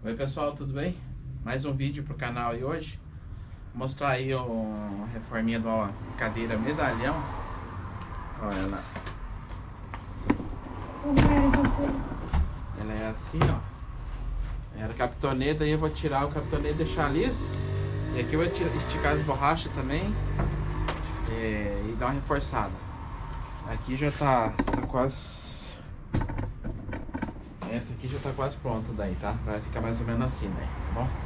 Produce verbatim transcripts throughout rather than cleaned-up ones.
Oi pessoal, tudo bem? Mais um vídeo pro canal aí hoje. Vou mostrar aí uma reforminha de uma cadeira medalhão. Olha ela. Ela é assim, ó. Era capitoneta, aí eu vou tirar o capitonete e deixar liso. E aqui eu vou tirar, esticar as borrachas também é, e dar uma reforçada. Aqui já tá, tá quase... Essa aqui já tá quase pronta daí, tá? Vai ficar mais ou menos assim, né? Tá bom?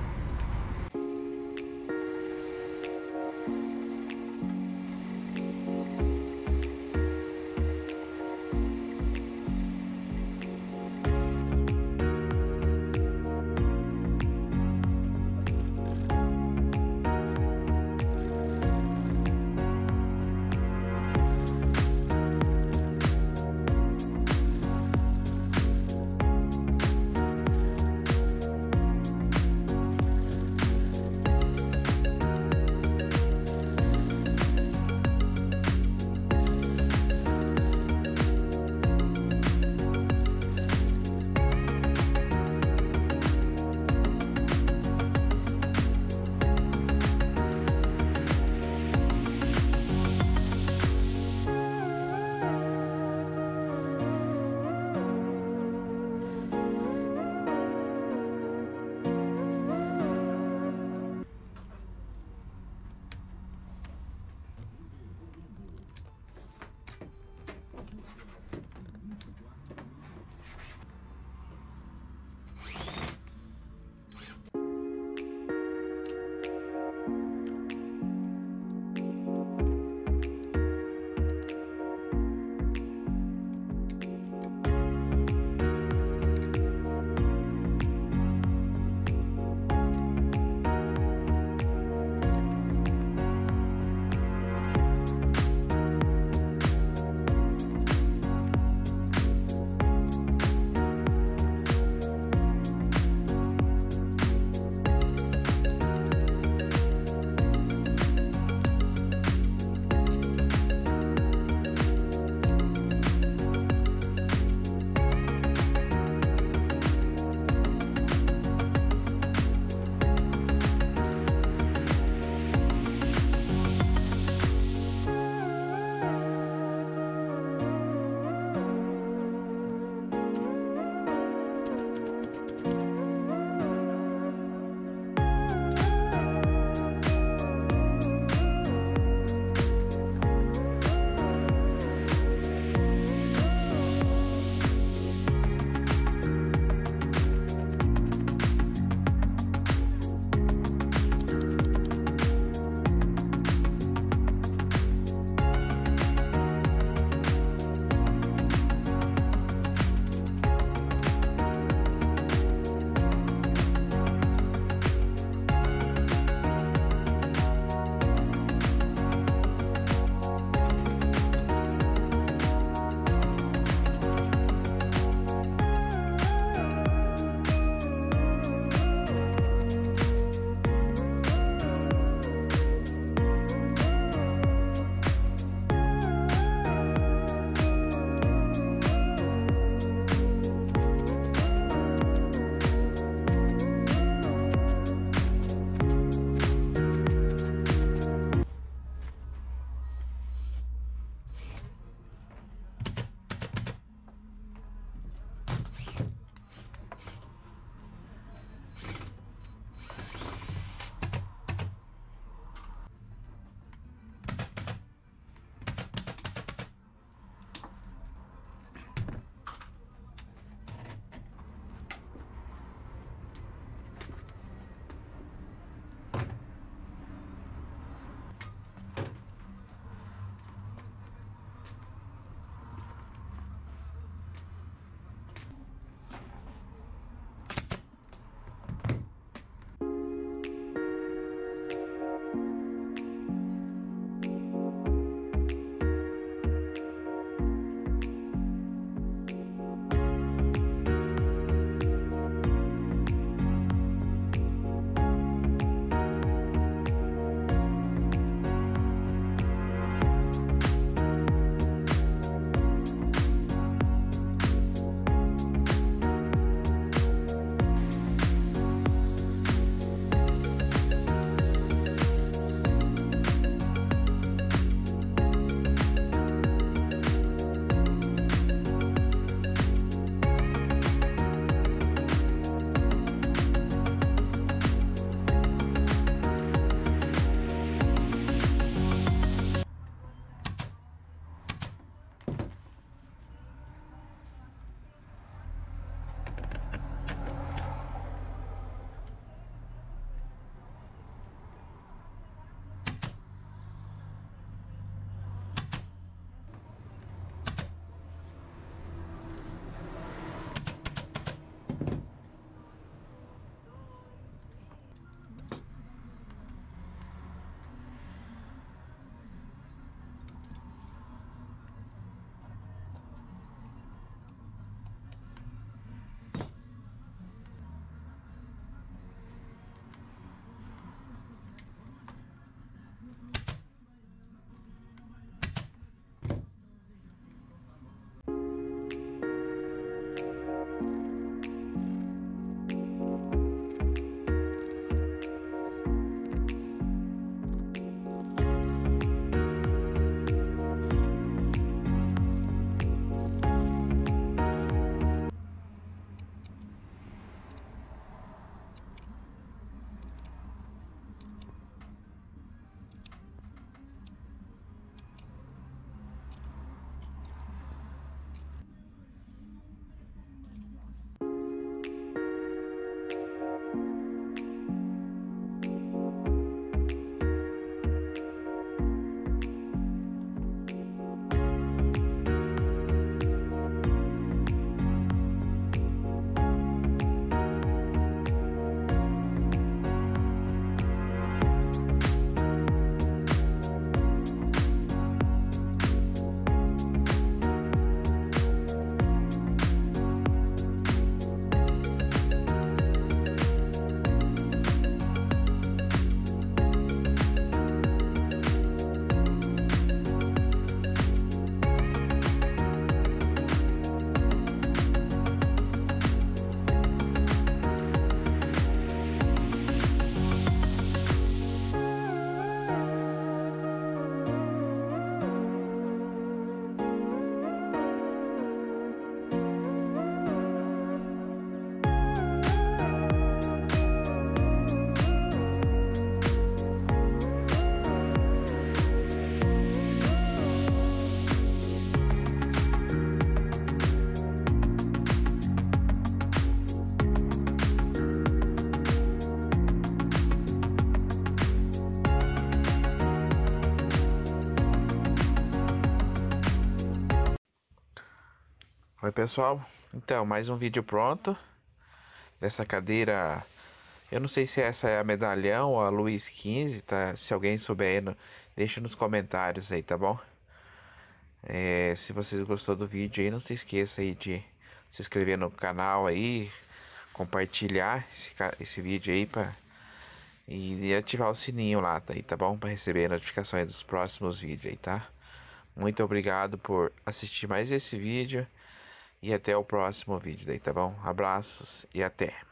Oi pessoal, então mais um vídeo pronto dessa cadeira. Eu não sei se essa é a medalhão ou a Luiz quinze, tá? Se alguém souber aí, no- deixa nos comentários aí, tá bom? É, se vocês gostou do vídeo aí, não se esqueça aí de se inscrever no canal aí, compartilhar esse, ca- esse vídeo aí pra, e, e ativar o sininho lá, tá aí, tá bom? Para receber notificações dos próximos vídeos aí, tá? Muito obrigado por assistir mais esse vídeo. E até o próximo vídeo daí, tá bom? Abraços e até!